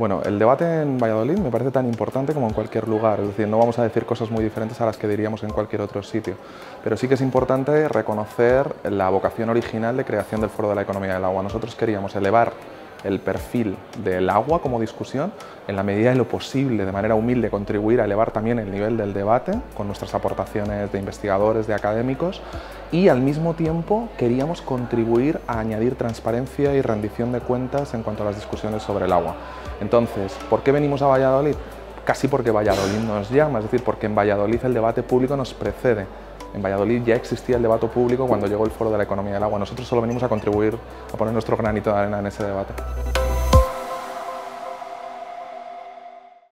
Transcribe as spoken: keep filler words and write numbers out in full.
Bueno, el debate en Valladolid me parece tan importante como en cualquier lugar, es decir, no vamos a decir cosas muy diferentes a las que diríamos en cualquier otro sitio, pero sí que es importante reconocer la vocación original de creación del Foro de la Economía del Agua. Nosotros queríamos elevar el perfil del agua como discusión, en la medida de lo posible, de manera humilde, contribuir a elevar también el nivel del debate con nuestras aportaciones de investigadores, de académicos, y al mismo tiempo queríamos contribuir a añadir transparencia y rendición de cuentas en cuanto a las discusiones sobre el agua. Entonces, ¿por qué venimos a Valladolid? Casi porque Valladolid nos llama, es decir, porque en Valladolid el debate público nos precede. En Valladolid ya existía el debate público cuando llegó el Foro de la Economía del Agua. Nosotros solo venimos a contribuir, a poner nuestro granito de arena en ese debate.